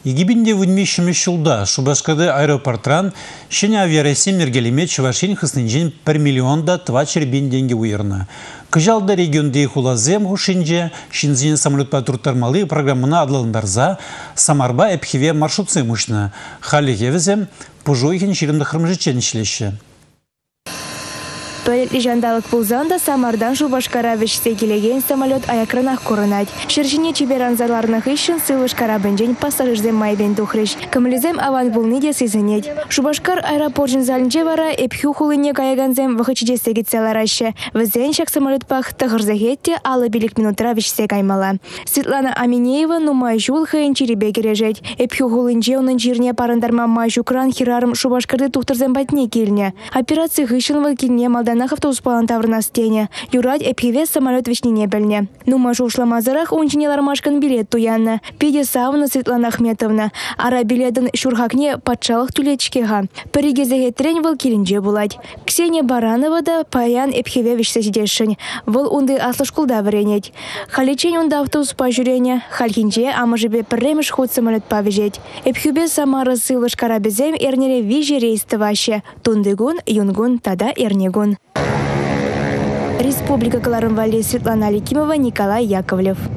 Егибинде вынмешімі шулда Шубашкады аэропортран шене авиарейсе мергелеме Чувашин хыснынжен 1 миллионда 2,4 деньги уйырны. Кыжалда регионде хулазем хушинже шинзин самолет патрутармалы программына адландарза Самарба эпхиве маршрутсы мушны. Хали хевізем пужойхин ширымды хырмжычен ішлеші. Пәлетлі жандалық бұлзанда Самардан Шубашкара вешсе келеген самолет аяқранақ көрінад. Шыршыне чеберанзаларынық ішін сылышкара бенжен пассажирзем майбен тухрыш. Кымлізем аван бұлны де сезінет. Шубашкар аэропорт залінже вара эпхю хулыне каяганзем вғычыде сегітселар ашы. Візен шак самолет пақ тығырзагетте алы билік минутра вешсе каймала. Светлана Аминеева нумай жул хайын черебе кережет. Эпхю хулынже оның жирне парандарма май жукран хирарым Шубашкарды тухтырзем батне келіне. Операция ғышын валкеліне малдан автобус палантаврна стене. Юрать эпхивес самолет вечнине бельне. Нума жушламазарах унчинелар машкан билет туянна. Педе савна Светлана Ахметовна. Ара билетын шурхакне патшалық тулечкега. Перегезеге трень вал келинже булать. Ксения Баранова да паян эпхиве вешсе сидешшін. Вал унды аслышкулда варенет. Халичень унда автобус пажурене. Халхинже амажебе премеш ход самолет павежет. Эпхиве Самара сылыш карабезем эрнере вижи рейсты ваще. Тундыгун, юнгун, тада эрнегун. Республика Каларымвали, Светлана Аликимова, Николай Яковлев.